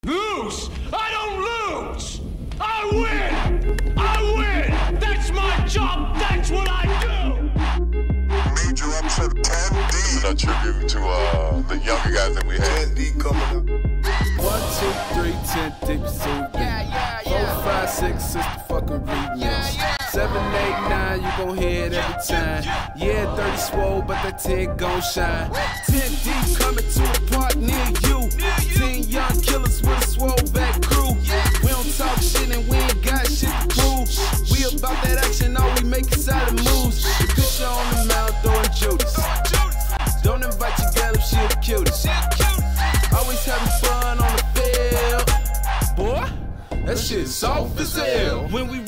Lose? I don't lose! I win! I win! That's my job! That's what I do! Major upset 10D. A tribute to the younger guys that we had. 10D coming up. 1, 2, 3, 10 deep, so Yeah. 4, 5, 6 is the fucking remix. 7, 8, 9, you gon' hear it every time. Yeah, 30 swole, but that 10 gon' shine. 10 deep coming to a park near you. 10 young killers with a swole back crew. We don't talk shit and we ain't got shit to prove. We about that action, all we make is solid moves. The picture on the mouth throwing Judas. Don't invite your girl if she the cutest. Always having fun on the field. Boy, that shit's soft as hell. When we